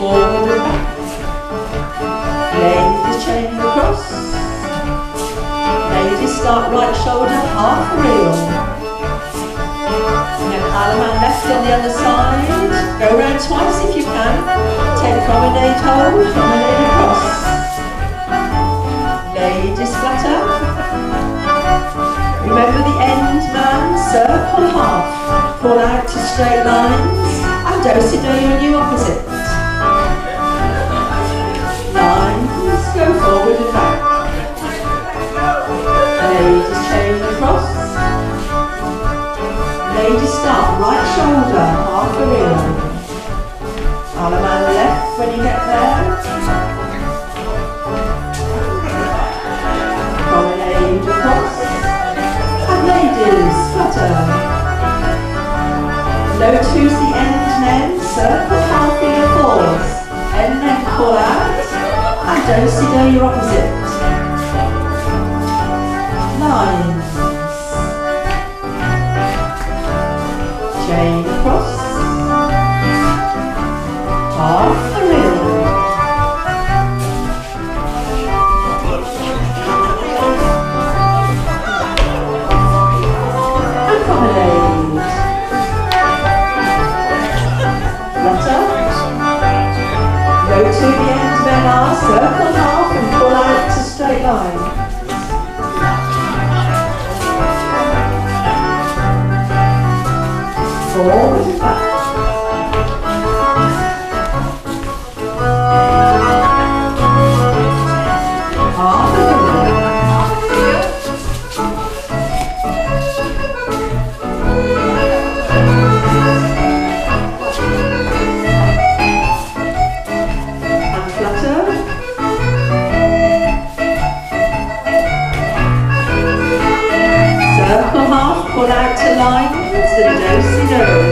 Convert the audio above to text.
forward and back. Ladies chain across. Ladies start right shoulder, half a reel. Then Alaman left on the other side. Go round twice if you can. Take promenade hold, promenade across. Ladies flutter. Remember the end man, circle half. Pull out to straight lines. And do-si-do your new opposite. Lines, go forward and back. Ladies chain across. Ladies start right shoulder, half a reel. Alaman left when you get there. Promenade across. And ladies, flutter. Low two's the end men, circle half in your fours. End men pull out. And do-si-do your opposite. Lines. Chain across. Half a reel. And promenade. Flutter. Go to the end men are, circle half and pull out to straight line. Forward and back. Half a reel. And flutter. Circle half, pull out to lines and do-si-do.